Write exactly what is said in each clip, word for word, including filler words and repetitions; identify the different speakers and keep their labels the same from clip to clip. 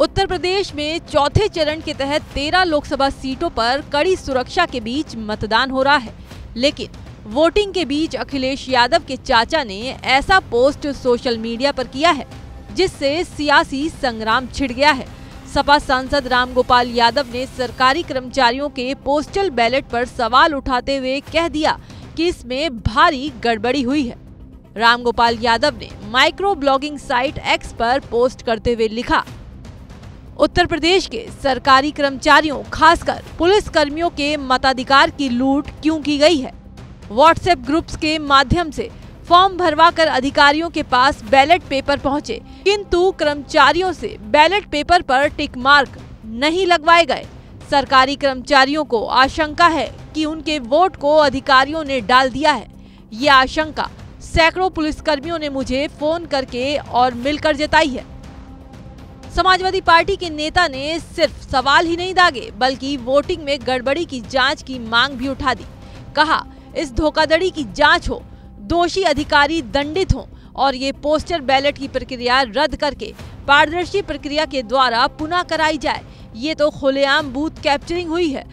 Speaker 1: उत्तर प्रदेश में चौथे चरण के तहत तेरह लोकसभा सीटों पर कड़ी सुरक्षा के बीच मतदान हो रहा है, लेकिन वोटिंग के बीच अखिलेश यादव के चाचा ने ऐसा पोस्ट सोशल मीडिया पर किया है जिससे सियासी संग्राम छिड़ गया है। सपा सांसद रामगोपाल यादव ने सरकारी कर्मचारियों के पोस्टल बैलेट पर सवाल उठाते हुए कह दिया कि इसमें भारी गड़बड़ी हुई है। रामगोपाल यादव ने माइक्रो ब्लॉगिंग साइट एक्स पर पोस्ट करते हुए लिखा, उत्तर प्रदेश के सरकारी कर्मचारियों खासकर पुलिस कर्मियों के मताधिकार की लूट क्यों की गई है। व्हाट्सएप ग्रुप्स के माध्यम से फॉर्म भरवाकर अधिकारियों के पास बैलेट पेपर पहुंचे, किंतु कर्मचारियों से बैलेट पेपर पर टिक मार्क नहीं लगवाए गए। सरकारी कर्मचारियों को आशंका है कि उनके वोट को अधिकारियों ने डाल दिया है। ये आशंका सैकड़ों पुलिसकर्मियों ने मुझे फोन करके और मिलकर जताई है। समाजवादी पार्टी के नेता ने सिर्फ सवाल ही नहीं दागे बल्कि वोटिंग में गड़बड़ी की जांच की मांग भी उठा दी। कहा, इस धोखाधड़ी की जांच हो, दोषी अधिकारी दंडित हों और ये पोस्टल बैलेट की प्रक्रिया रद्द करके पारदर्शी प्रक्रिया के द्वारा पुनः कराई जाए। ये तो खुलेआम बूथ कैप्चरिंग हुई है।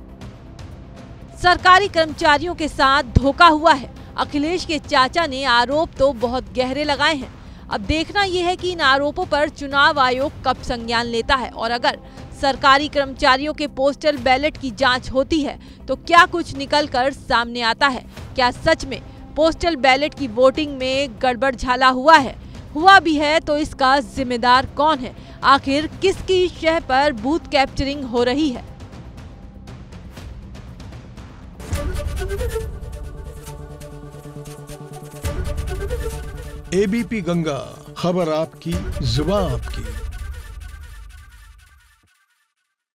Speaker 1: सरकारी कर्मचारियों के साथ धोखा हुआ है। अखिलेश के चाचा ने आरोप तो बहुत गहरे लगाए हैं। अब देखना यह है कि इन आरोपों पर चुनाव आयोग कब संज्ञान लेता है और अगर सरकारी कर्मचारियों के पोस्टल बैलेट की जांच होती है तो क्या कुछ निकलकर सामने आता है। क्या सच में पोस्टल बैलेट की वोटिंग में गड़बड़ झाला हुआ है? हुआ भी है तो इसका जिम्मेदार कौन है? आखिर किसकी शह पर बूथ कैप्चरिंग हो रही है?
Speaker 2: एबीपी गंगा, खबर आपकी, जुबान आपकी।